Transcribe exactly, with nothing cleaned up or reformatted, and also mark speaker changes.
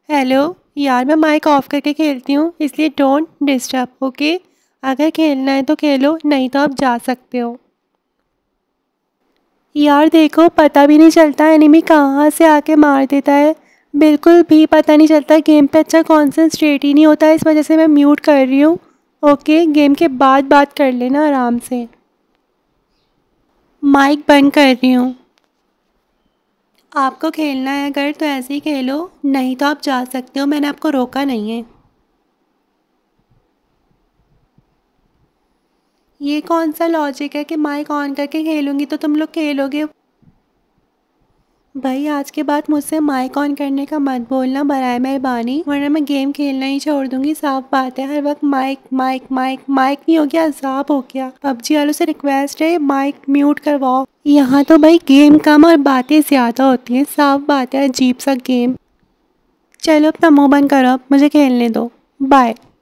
Speaker 1: Hello यार, मैं mic off करके खेलती हूँ, इसलिए डोंट डिस्टर्ब। ओके, अगर खेलना है तो खेलो, नहीं तो आप जा सकते हो। यार देखो, पता भी नहीं चलता एनिमी कहाँ से आके मार देता है। बिल्कुल भी पता नहीं चलता, गेम पे अच्छा कॉन्सेंट्रेट ही नहीं होता, इस वजह से मैं म्यूट कर रही हूँ। ओके, गेम के बाद बात कर लेना आराम से। माइक बंद कर रही हूँ। आपको खेलना है अगर तो ऐसे ही खेलो, नहीं तो आप जा सकते हो, मैंने आपको रोका नहीं है। ये कौन सा लॉजिक है कि माइक ऑन करके खेलूंगी तो तुम लोग खेलोगे। भाई आज के बाद मुझसे माइक ऑन करने का मत बोलना बराए मेहरबानी, वरना मैं गेम खेलना ही छोड़ दूंगी। साफ बात है, हर वक्त माइक माइक माइक माइक नहीं हो गया, अजाब हो गया। पबजी वालों से रिक्वेस्ट है, माइक म्यूट करवाओ। यहाँ तो भाई गेम कम और बातें ज़्यादा होती हैं, साफ बात है, अजीब सा गेम। चलो अपना मुंह बंद करो, अब मुझे खेलने दो। बाय।